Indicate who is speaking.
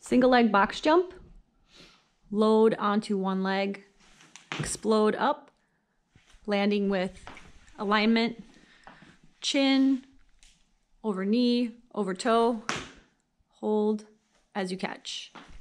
Speaker 1: Single leg box jump, load onto one leg, explode up, landing with alignment, chin, over knee, over toe, hold as you catch.